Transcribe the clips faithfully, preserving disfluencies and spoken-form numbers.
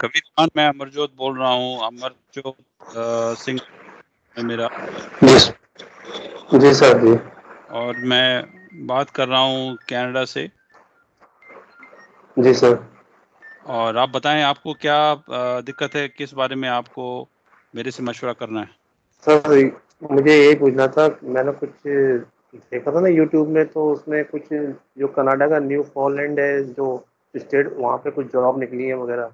कबीर खान, मैं अमरजोत बोल रहा हूँ। अमरजोत अ, सिंह है मेरा। जी जी सर जी। और मैं बात कर रहा हूँ कनाडा से। जी सर। और आप बताएं, आपको क्या अ, दिक्कत है, किस बारे में आपको मेरे से मशवरा करना है? सर मुझे यही पूछना था, मैंने कुछ देखा था ना यूट्यूब में, तो उसमें कुछ जो कनाडा का न्यू फॉनलैंड है जो स्टेट, वहाँ पे कुछ जॉब निकली है वगैरह।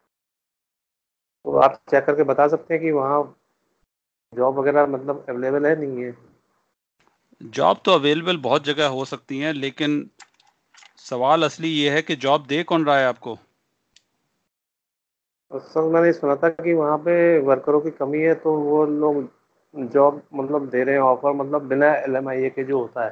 तो आप चेक करके बता सकते हैं कि वहाँ जॉब वगैरह मतलब अवेलेबल है नहीं है? जॉब तो अवेलेबल बहुत जगह हो सकती हैं, लेकिन सवाल असली ये है कि जॉब दे कौन रहा है आपको? और सर मैंने सुना था कि वहाँ पे वर्करों की कमी है, तो वो लोग जॉब मतलब दे रहे हैं ऑफर, मतलब बिना एल एम आई ए के जो होता है,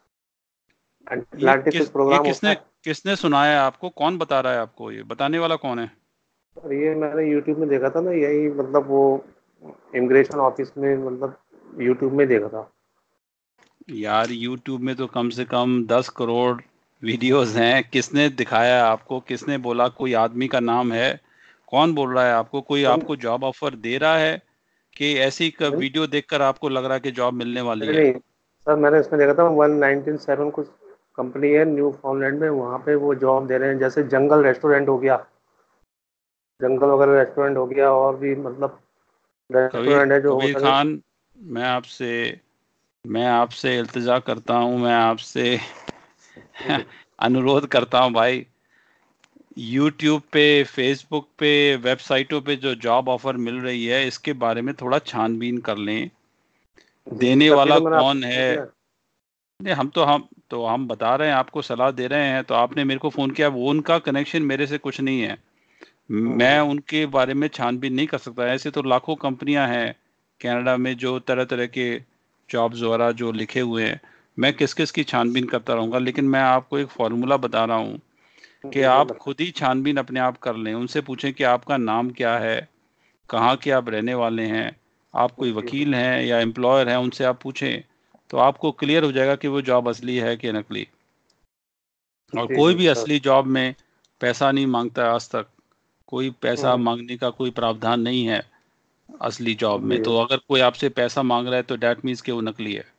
ये एंटी कुछ किस ये प्रोग्राम होता किसने है। किसने सुनाया आपको? कौन बता रहा है आपको? ये बताने वाला कौन है? और ये मैंने यूट्यूब में देखा था ना, यही मतलब वो इमिग्रेशन ऑफिस में, मतलब यूट्यूब में देखा था। यार, यूट्यूब में तो कम से कम दस करोड़ वीडियोस हैं। किसने दिखाया आपको? किसने बोला? कोई आदमी का नाम है? कौन बोल रहा है आपको? कोई सर आपको जॉब ऑफर दे रहा है कि ऐसी क- नहीं वीडियो देखकर आपको लग रहा है कि जॉब मिलने वाली नहीं है? नहीं, सर मैंने इसमें देखा था वन नाइनटीन सेवन कुछ कंपनी है न्यू फाउंडलैंड में, वहाँ पे वो जॉब दे रहे हैं, जैसे जंगल रेस्टोरेंट हो गया, जंगल वगैरह रेस्टोरेंट हो गया, और भी मतलब कबीर रेस्टोरेंट है जो कबीर होटल। खान, मैं आपसे मैं आपसे इल्तिजा करता हूँ, मैं आपसे अनुरोध करता हूँ भाई। यूट्यूब पे, फेसबुक पे, वेबसाइटों पे जो जॉब ऑफर मिल रही है, इसके बारे में थोड़ा छानबीन कर लें। जी जी, देने तभी वाला तो मैंने कौन आपको है? फोन किया। नहीं, हम तो हम तो हम बता रहे हैं, आपको सलाह दे रहे हैं। तो आपने मेरे को फोन किया, वो उनका कनेक्शन मेरे से कुछ नहीं है। मैं हम्म, उनके बारे में छानबीन नहीं कर सकता। ऐसे तो लाखों कंपनियां हैं कनाडा में जो तरह तरह के जॉब्स वगैरह जो लिखे हुए हैं। मैं किस किस की छानबीन करता रहूंगा? लेकिन मैं आपको एक फॉर्मूला बता रहा हूँ कि जी जी आप बता। खुद ही छानबीन अपने आप कर लें। उनसे पूछें कि आपका नाम क्या है, कहाँ के आप रहने वाले हैं, आप कोई जी जी वकील हैं या एम्प्लॉयर हैं, उनसे आप पूछें। तो आपको क्लियर हो जाएगा कि वो जॉब असली है कि नकली। और जी कोई जी भी सर। असली जॉब में पैसा नहीं मांगता है आज तक। कोई पैसा हम्म, मांगने का कोई प्रावधान नहीं है असली जॉब में। जी। तो अगर कोई आपसे पैसा मांग रहा है तो डैट मीन्स कि वो नकली है।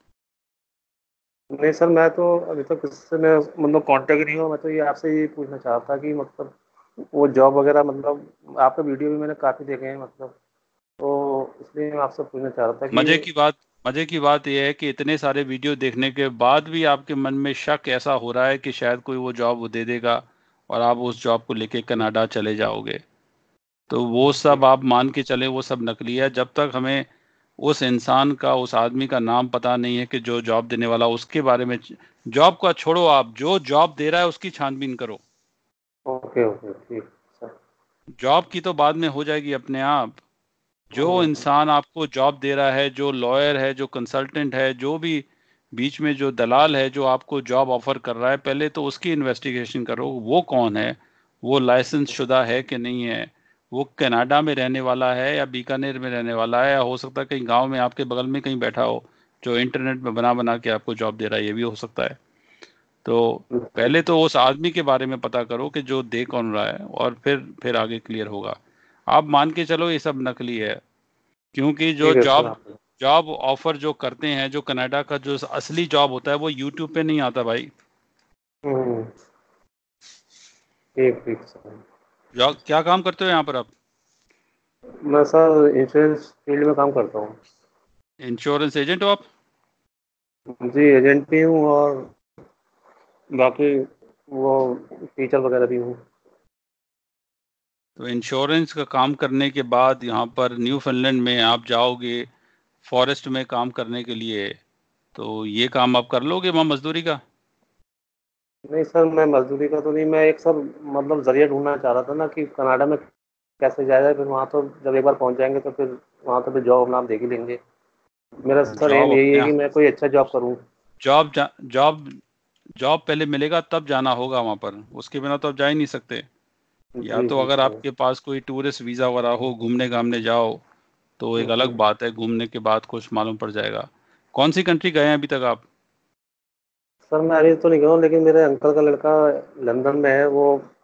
नहीं सर, मैं तो अभी तक किससे मैं मतलब कांटेक्ट नहीं हुआ। मैं तो ये आपसे ये पूछना चाह रहा था कि मतलब वो जॉब वगैरह, मतलब आपका वीडियो भी मैंने काफ़ी देखे हैं, मतलब तो इसलिए मैं आपसे पूछना चाह रहा था कि। मजे की बात मजे की बात यह है कि इतने सारे वीडियो देखने के बाद भी आपके मन में शक ऐसा हो रहा है कि शायद कोई वो जॉब वो दे देगा और आप उस जॉब को लेके कनाडा चले जाओगे। तो वो जी सब आप मान के चले, वो सब नकली है। जब तक हमें उस इंसान का, उस आदमी का नाम पता नहीं है कि जो जॉब देने वाला, उसके बारे में। जॉब का छोड़ो, आप जो जॉब दे रहा है उसकी छानबीन करो। ओके ओके ठीक सर। जॉब की तो बाद में हो जाएगी अपने आप। जो हम्म, इंसान आपको जॉब दे रहा है, जो लॉयर है, जो कंसल्टेंट है, जो भी बीच में जो दलाल है जो आपको जॉब ऑफर कर रहा है, पहले तो उसकी इन्वेस्टिगेशन करो। वो कौन है? वो लाइसेंस शुदा है कि नहीं है? वो कनाडा में रहने वाला है या बीकानेर में रहने वाला है, या हो सकता है कहीं गांव में आपके बगल में कहीं बैठा हो जो इंटरनेट में बना बना के आपको जॉब दे रहा है। ये भी हो सकता है। तो जी पहले तो उस आदमी के बारे में पता करो कि जो दे कौन रहा है, और फिर फिर आगे क्लियर होगा। आप मान के चलो ये सब नकली है, क्योंकि जो ठीक है सर जॉब आप। जॉब ऑफर जो करते हैं, जो कनाडा का जो असली जॉब होता है, वो यूट्यूब पे नहीं आता भाई। हम्म, ठीक ठीक सर। जॉब क्या काम करते हो यहाँ पर आप? मैं सर इंश्योरेंस फील्ड में काम करता हूँ। इंश्योरेंस एजेंट हो आप? जी एजेंट भी हूँ, और बाकी वो टीचर वगैरह भी हूँ। तो इंश्योरेंस का काम करने के बाद यहाँ पर न्यू फिनलैंड में आप जाओगे फॉरेस्ट में काम करने के लिए, तो ये काम आप कर लोगे वहाँ मजदूरी का? नहीं सर, मैं मजदूरी का तो नहीं, मैं एक सर मतलब जरिया ढूंढना चाह रहा था ना कि कनाडा में कैसे जाया जाए। फिर वहाँ तो जब एक बार पहुँच जाएंगे तो फिर वहाँ तो फिर जॉब हम देख ही लेंगे। मेरा सर एम जॉब यही है अपने कि मैं कोई अच्छा जॉब करूँ। जॉब जॉब जॉब पहले मिलेगा तब जाना होगा वहाँ पर, उसके बिना तो आप जा ही नहीं सकते। या जी तो जी अगर सर। आपके पास कोई टूरिस्ट वीज़ा वगैरह हो, घूमने घामने जाओ, तो एक अलग हम्म, बात है। घूमने के बाद कुछ मालूम पड़ जाएगा। कौन सी कंट्री गए हैं अभी तक आप? सर मैं अभी तो नहीं गया हूँ, लेकिन मेरे अंकल का लड़का लंदन में है। वो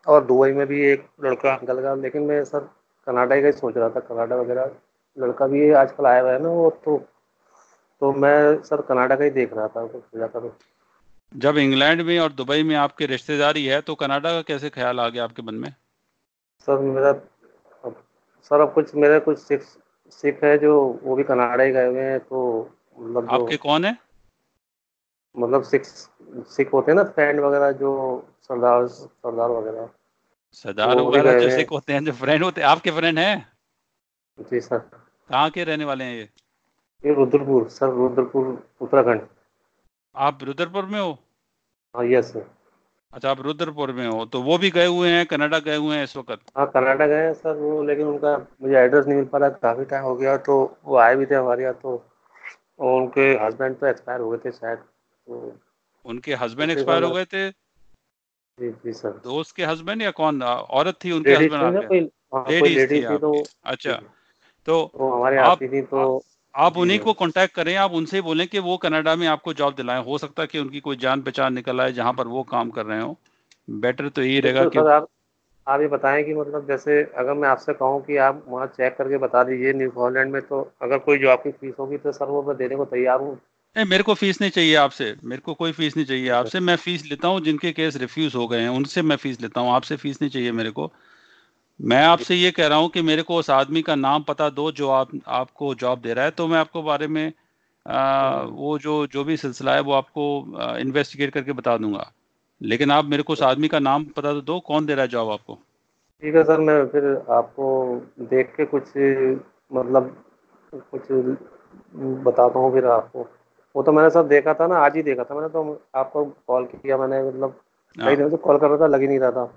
और दुबई में भी एक लड़का निकल गया, लेकिन मैं सर कनाडा का ही सोच रहा था, कनाडा वगैरह लड़का भी आजकल आया हुआ है ना वो, तो तो मैं सर कनाडा का ही देख रहा था, कुछ ज़्यादा तो। जब इंग्लैंड में और दुबई में आपके रिश्तेदारी है तो कनाडा का कैसे ख्याल आ गया आपके मन में? सर मेरा अब सर अब कुछ मेरे कुछ सिख सिख है जो वो भी कनाडा ही गए हुए हैं, तो मतलब जो आपके कौन है? मतलब सिख सिख होते हैं ना फ्रेंड वगैरह, जो सरदार सरदार वगैरह, तो सरदार वो भी वगैरह गए जो हुए हैं। सिख होते हैं, जो फ्रेंड होते हैं आपके फ्रेंड हैं? जी सर। कहाँ के रहने वाले हैं ये? ये रुद्रपुर सर, रुद्रपुर उत्तराखंड। आप रुद्रपुर में हो? हाँ यस सर। अच्छा, आप रुद्रपुर में हो, तो वो भी गए हुए हैं, कनाडा गए हुए हैं इस वक्त? हाँ कनाडा गए हैं सर वो, लेकिन उनका मुझे एड्रेस नहीं मिल पा रहा, काफ़ी टाइम हो गया, तो वो आए भी थे हमारे यहाँ, तो और उनके हस्बैंड तो एक्सपायर हो गए थे शायद, तो उनके हस्बैंड इसलिए सर एक्सपायर हो मैं। गए थे? जी जी सर। दोस्त के हस्बैंड या कौन, आ, औरत थी उनके लेडीज हस्बैंड थी ना आपके? कोई, हाँ कोई लेडीज थी लेडीज थी तो। आपकी, जी, अच्छा। तो तो हमारे यहाँ आप आती थी तो। आ, आप जी उन्हीं जी। को कांटेक्ट करें, आप उनसे ही बोलें कि वो कनाडा में आपको जॉब दिलाएं। हो सकता है कि उनकी कोई जान पहचान निकल आए जहां पर वो काम कर रहे हो। बेटर तो यही रहेगा बिल्कुल कि। सर, आप आप ये बताएं कि मतलब जैसे अगर मैं आपसे कहूँ कि आप वहाँ चेक करके बता दीजिए न्यूजीलैंड में, तो अगर कोई जॉब की फीस होगी तो सर वो मैं देने को तैयार हूँ। नहीं, मेरे को फीस नहीं चाहिए आपसे, मेरे को कोई फीस नहीं चाहिए जी सर। आपसे। मैं फीस लेता हूँ जिनके केस रिफ्यूज हो गए हैं, उनसे मैं फीस लेता हूँ, आपसे फीस नहीं चाहिए मेरे को। मैं जी आपसे ये कह रहा हूँ कि मेरे को उस आदमी का नाम पता दो जो आप आपको जॉब दे रहा है, तो मैं आपको बारे में आ, हम्म, वो जो जो भी सिलसिला है वो आपको इन्वेस्टिगेट करके बता दूंगा। लेकिन आप मेरे को उस आदमी का नाम पता तो दो, कौन दे रहा है जॉब आपको? ठीक है सर, मैं फिर आपको देख के कुछ मतलब कुछ बताता हूँ फिर आपको। वो तो मैंने सब देखा था ना, आज ही देखा था मैंने, तो आपको कॉल किया मैंने, मतलब कई हाँ, दिनों से कॉल कर रहा था, लग ही नहीं रहा था।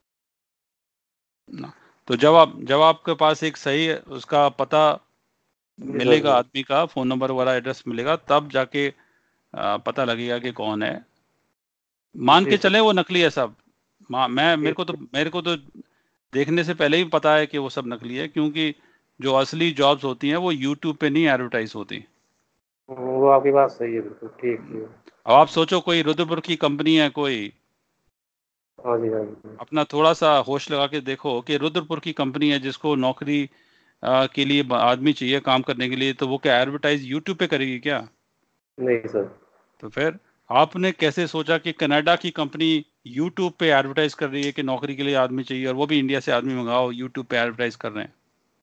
ना। तो जब आप जब आपके पास एक सही उसका पता जी सर मिलेगा, जी। आदमी का फोन नंबर वाला एड्रेस मिलेगा, तब जाके आ, पता लगेगा कि कौन है। मान जी के सर। चले वो नकली है सब। मा- मैं मेरे को तो ठीक। मेरे को तो देखने से पहले ही पता है कि वो सब नकली है, क्योंकि जो असली जॉब्स होती हैं वो यूट्यूब पे नहीं एडवर्टाइज होती। वो आपकी बात सही है, बिल्कुल ठीक हम्म। है। अब आप सोचो, कोई रुद्रपुर की कंपनी है कोई, हाँ जी हाँ जी। अपना थोड़ा सा होश लगा के देखो कि रुद्रपुर की कंपनी है जिसको नौकरी आ, के लिए ब- आदमी चाहिए काम करने के लिए, तो वो क्या एडवर्टाइज यूट्यूब पे करेगी क्या? नहीं सर। तो फिर आपने कैसे सोचा कि कनाडा की कंपनी यूट्यूब पे एडवर्टाइज कर रही है कि नौकरी के लिए आदमी चाहिए, और वो भी इंडिया से आदमी मंगाओ, यूट्यूब पे एडवर्टाइज कर रहे हैं?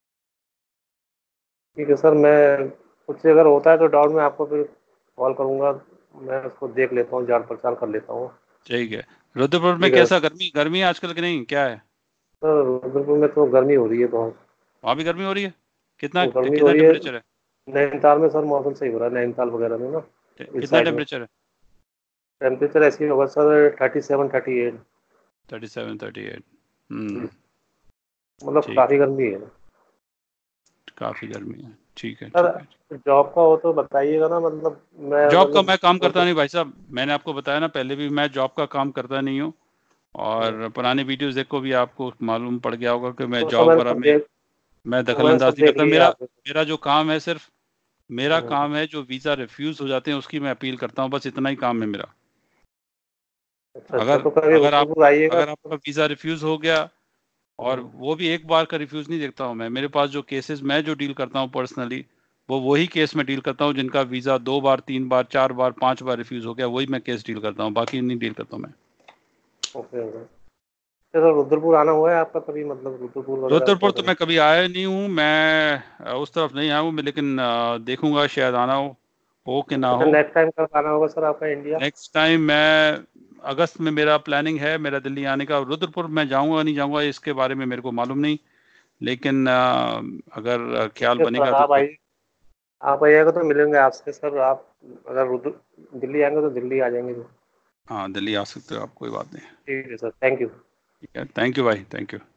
ठीक है सर, मैं कुछ अगर होता है तो डाउट में आपको फिर कॉल करूँगा, मैं उसको देख लेता हूँ, जांच पड़ताल कर लेता हूँ। ठीक है। रुद्रपुर में ठीक है कैसा, गर्मी गर्मी है आजकल कि नहीं, क्या है? सर, रुद्रपुर में तो गर्मी हो रही है बहुत। वहाँ भी गर्मी हो रही है? कितना गर्मी हो कितना रही है। टेम्परेचर है? नैनीताल में सर मौसम सही हो रहा है, नैनीताल वगैरह में ना, टे- इस कितना साइड में टेम्परेचर है? टेम्परेचर ऐसे ही होगा sir, thirty seven thirty eight. Thirty seven thirty eight. हम्म। मतलब ठीक काफ़ी है, गर्मी है। काफी गर्मी है, ठीक है सर ठीक है। जॉब का हो तो बताइएगा ना, मतलब मैं जॉब का मतलब मैं काम वो करता तो, नहीं भाई साहब, मैंने आपको बताया ना पहले भी, मैं जॉब का काम करता नहीं हूँ। और पुराने वीडियोस देखो भी, आपको मालूम पड़ गया होगा कि मैं तो सब जॉब मैंने वगैरह सब में देख मैं वो दखल मैंने अंदाज सब नहीं देख करता। लिया मेरा आपके। मेरा जो काम है सिर्फ, मेरा हम्म, काम है जो वीज़ा रिफ्यूज़ हो जाते हैं उसकी मैं अपील करता हूँ, बस इतना ही काम है मेरा। अच्छा अच्छा, अगर तो कभी अगर आप रुद्रपुर आइएगा अगर आपका तो। वीज़ा रिफ्यूज़ हो गया, और हम्म, वो भी एक बार का रिफ्यूज़ नहीं देखता हूँ मैं, मेरे पास जो केसेस मैं जो डील करता हूँ पर्सनली, वो वही केस मैं डील करता हूँ जिनका वीज़ा दो बार, तीन बार, चार बार, पांच बार रिफ्यूज़ हो गया, वही मैं केस डील करता हूँ, बाकी नहीं डील करता हूँ मैं। Okay okay. अच्छा, सर रुद्रपुर आना हुआ है आपका कभी, मतलब रुद्रपुर वगैरह रुद्रपुर उधर तो कभी? मैं कभी आया नहीं हूँ, मैं अ, उस तरफ नहीं आया हूँ मैं, लेकिन अ, देखूंगा, शायद आना हो हो कि ना अच्छा, हो। नेक्स्ट टाइम कब आना होगा सर आपका इंडिया? नेक्स्ट टाइम मैं अगस्त में, मेरा प्लानिंग है मेरा दिल्ली आने का। रुद्रपुर मैं जाऊंगा नहीं जाऊंगा इसके बारे में मेरे को मालूम नहीं, लेकिन अ, अगर ख्याल ठीक है सर, बनेगा तो आप जरूर। आइए, आप आइएगा तो मिलेंगे आपसे सर, आप अगर रुद्र दिल्ली आएंगे तो दिल्ली आ जाएंगे। हाँ, दिल्ली आ सकते हो आप, कोई बात नहीं। ठीक है सर, थैंक यू। ठीक है, थैंक यू भाई, थैंक यू।